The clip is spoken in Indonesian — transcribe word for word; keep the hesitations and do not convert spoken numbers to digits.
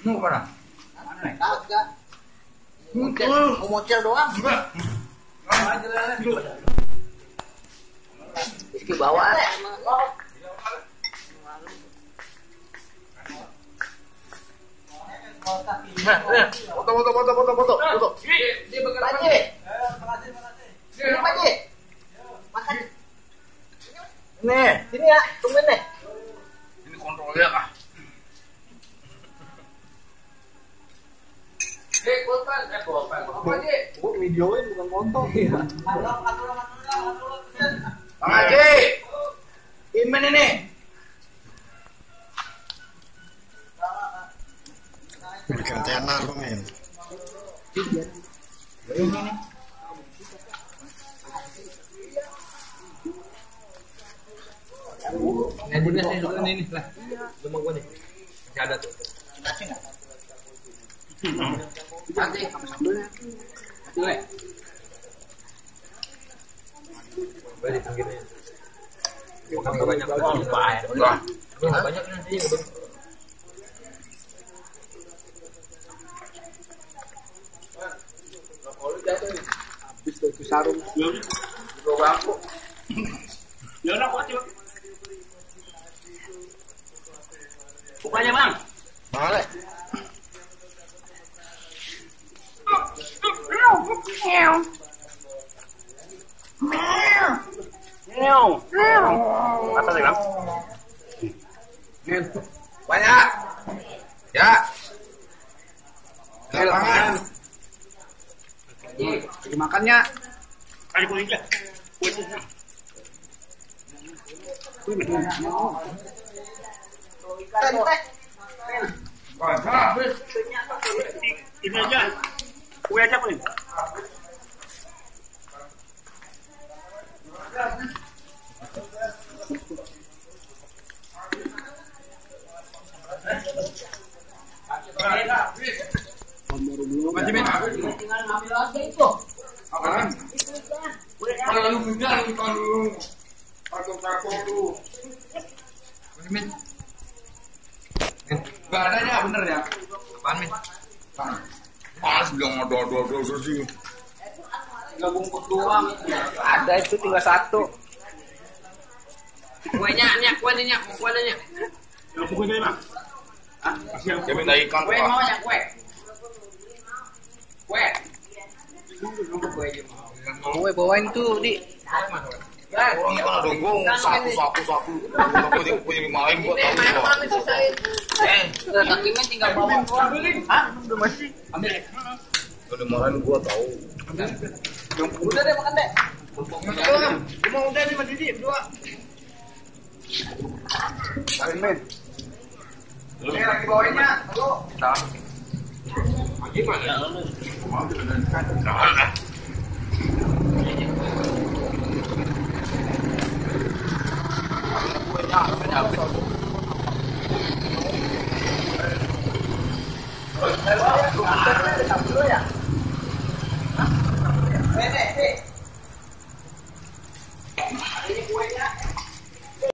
Mau mana? Mana? Kagak. Mau mocel doang. Enggak. Aja lah. Rizky bawa. Foto, foto, foto, foto, foto, foto. Dia bergerak aja. Makasih, makasih. Ini apa aja? Makan. Nih, sini ya, tungguin nih. Ini kontrolnya kah? Eh, kulpan, eh kulpan. Apa aja? Gua videoin bukan foto. Bang Haji. Imen ini. Bikin tenar lu, men. Ini bunyi nih, ini nih lah. Rumah gua nih. Masih ada tuh. Nasi enggak? Nanti sama sambelnya. Boleh. Boleh pinggirnya. Bukan enggak banyak. Oh, lupa ya. Enggak. Enggak banyak nanti udah. Habis tuh itu sarung. Dua bangku. Ya udah kuat yuk. Bukanya bang. Boleh. Meow. Apa sih bang? Banyak. Ya. Lapangan. Lagi makannya. Ayo kulit ya. Kulit. Banyak. Ini aja. Kue aja kulit. Masih minta. Tinggal ngambil aja itu. Apaan? Kalau lu minta lu kalau atau kako lu. Masih min. Enggak ada ya bener ya. Apaan min? Pas bilang ada ada ada ada sih. Enggak bungkus doang. Ada itu tinggal satu. Kuenya, nyak, kuenya, nyak, mau kuenya, nyak. Yang kue dari bang. Ah, kasih Dia minta ikan Kue Pak. mau ya, kue. Kue. Kue aja mau. Gue bawain tuh di. Ya, ini kan ada gong sapu sapu sapu. Aku punya punya maling gua tahu. Main orang itu saya. Eh, Kakinya tinggal bawa doang. Hah? Udah masih. Ambil. udah marahin gua tahu. Udah deh makan deh. Cuma udah nih Mas Didi, dua. Tarik, men. Ini lagi bawainnya, lu. Lagi mana?